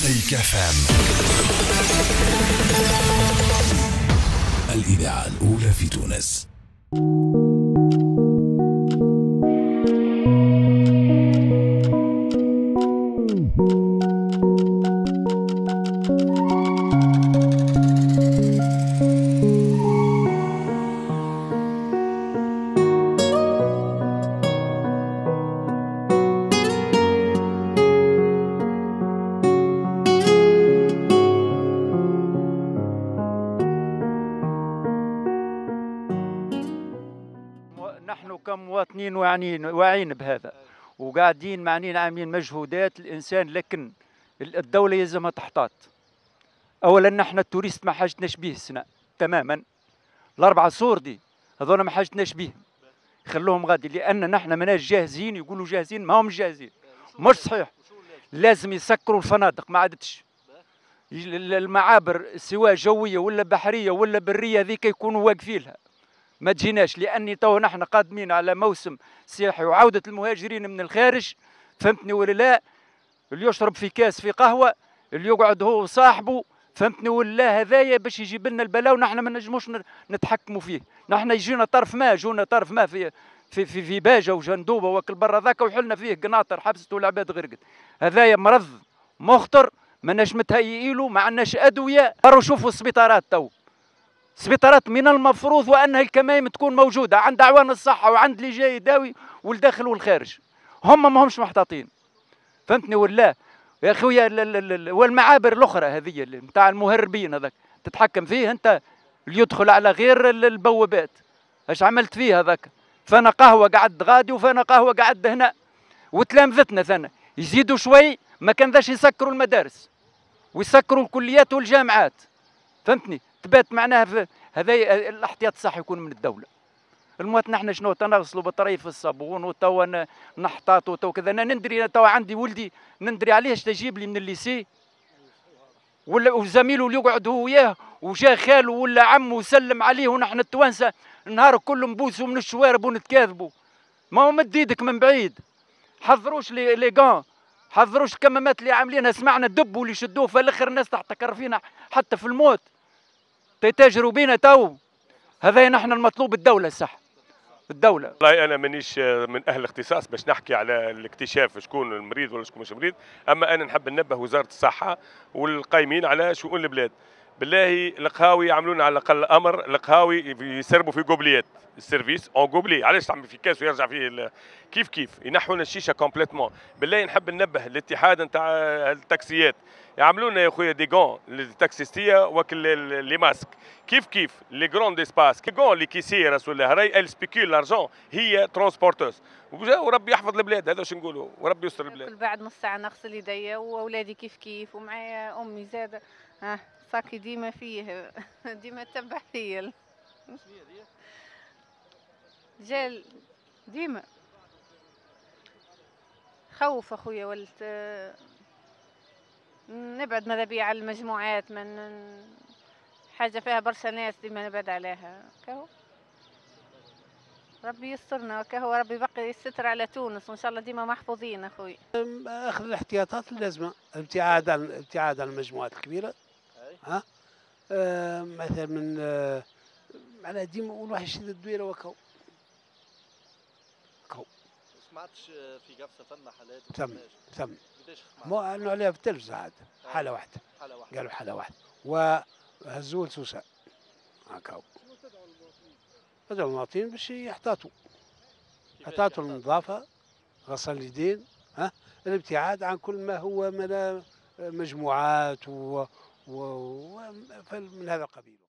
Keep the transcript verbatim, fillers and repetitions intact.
مزيك اف ام، الإذاعة الأولى في تونس. نحن كمواطنين واعيين واعيين بهذا وقاعدين معنين عاملين مجهودات الانسان، لكن الدوله يلزمها تحتاط. اولا نحن التوريست ما حاجتناش به السنه تماما، الاربعه صور دي هذول ما حاجتناش بهم، خلوهم غادي، لان نحن ماناش جاهزين. يقولوا جاهزين، ما هم جاهزين، مش صحيح. لازم يسكروا الفنادق، ما عادتش المعابر سواء جويه ولا بحريه ولا بريه ذيك يكونوا واقفين لها، ما تجيناش، لاني تو نحن قادمين على موسم سياحي وعوده المهاجرين من الخارج، فهمتني ولا لا؟ اللي يشرب في كاس في قهوه، اللي يقعد هو وصاحبه، فهمتني ولا لا؟ هذايا باش يجيب لنا البلاء ونحن ما نجموش نتحكموا فيه. نحن يجينا طرف ما، جونا طرف ما في في في, في باجه وجندوبه وكل برا ذاك وحلنا فيه قناطر حبست والعباد غرقت. هذايا مرض مخطر ماناش متهيئين له، ما عندناش ادويه. راهو شوفوا السبيطارات تو، سبيطارات من المفروض وانها الكمائم تكون موجوده عند اعوان الصحه وعند اللي جاي يداوي والداخل والخارج، هم ما همش محتاطين، فهمتني ولا؟ يا خويا والمعابر الاخرى هذه نتاع المهربين هذاك تتحكم فيه انت، اللي يدخل على غير البوابات اش عملت فيه هذاك؟ فانا قهوه قعد غادي وفانا قهوه قعد هنا، وتلامذتنا ثنا يزيدوا شوي ما كان ذاش يسكروا المدارس ويسكروا الكليات والجامعات، فهمتني؟ تبات معناها في هذا الاحتياط الصحي يكون من الدوله. المواطن احنا شنو تنغسلوا بطريف الصابون وتوا نحتاطوا وتوا كذا. انا ندري توا عندي ولدي ندري عليه اش تجيب لي من الليسي، ولا وزميله اللي يقعد هو وياه وجا خاله ولا عمه وسلم عليه، ونحن التوانسه نهار كله نبوسوا من الشوارب ونتكاذبوا. ما هو مد ايدك من بعيد، حضروش لي لي غان، حضروش الكمامات اللي عاملينها، سمعنا الدب اللي شدوه في الاخر الناس تحتكر فينا حتى في الموت، تتاجروا بينا تو. هذا نحن المطلوب الدوله صح، الدوله. والله انا مانيش من اهل الاختصاص باش نحكي على الاكتشاف شكون المريض ولا شكون مش مريض، اما انا نحب ننبه وزاره الصحه والقائمين على شؤون البلاد. بالله القهاوي يعملون على الاقل امر، القهاوي يسربوا في قبليات السيرفيس اون قبلي، علاش تعمل في كاس ويرجع فيه كيف كيف ينحون الشيشه كومبليتمون. بالله نحب ننبه الاتحاد نتاع التاكسيات يعملوا لنا يا خويا دي غون للتاكسيستيه وكل لي ماسك، كيف كيف لي غروند اسباس كي غون اللي كيسي رسول الله راي ال سبيكول لارجون هي ترونسبورتوس، وربي يحفظ البلاد. هذا واش نقولوا، وربي يستر البلاد. كل بعد نص ساعه نغسل يديا واولادي كيف كيف، ومعايا امي زاده ها صاكي ديما فيه ديما تتبع فيا جال ديما خوف اخويا، ولت نبعد ماذا بيا على المجموعات، من حاجه فيها برشا ناس ديما نبعد عليها. كهو ربي يسترنا، كهو ربي يبقي الستر على تونس وان شاء الله ديما محفوظين اخوي. اخذ الاحتياطات اللازمه، ابتعاد عن ابتعاد عن المجموعات الكبيره. ها آه مثلا من آه معناها ديما والواحد يشد الدويره وكو كو. سمعتش في قفصه فما حالات؟ ثم ثم قداش مو انه عليها في التلفزه عاد حاله واحده، حاله واحده قالوا حاله واحده وهزوا لسوسه هكاو. تدعو المواطنين باش يحتاطوا، يحتاطوا النظافه، غسل اليدين، ها الابتعاد عن كل ما هو من مجموعات و, و... و... من هذا القبيل.